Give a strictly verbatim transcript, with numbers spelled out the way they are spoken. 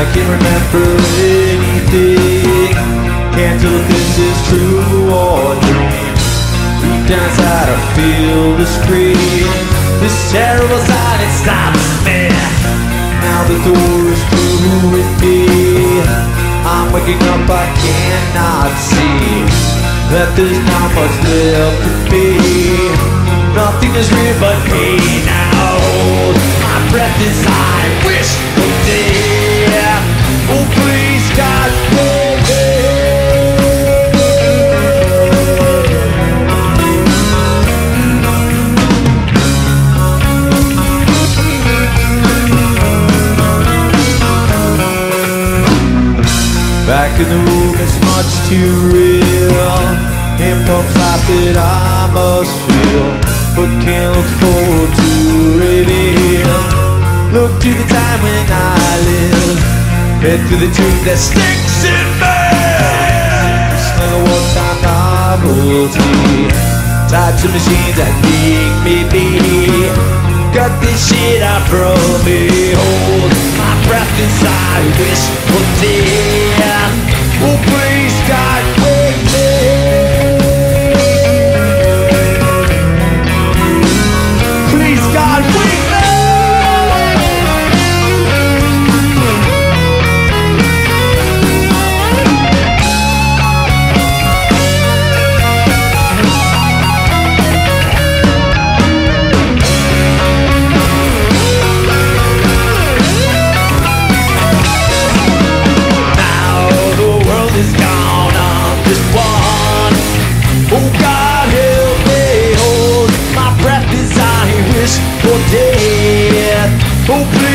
I can't remember anything. Can't tell if this is true or dream. Deep down inside I feel the scream. This terrible silence stops me. Now the door is through with me. I'm waking up, I cannot see that there's not much left to be. Nothing is real but me now. My breath is I wish for death. Oh please God, save me. Back in the room, it's much too real. Hand pumps life that I must feel, but can't look forward to reveal. Look to the time when I live, head to the truth that sticks in me. Smell a one-time novelty, tied to machines that make me be. Cut this shit out from me. Hold my breath inside, wish for death. Oh please God, wake me. Please God, wake me. For death, oh please.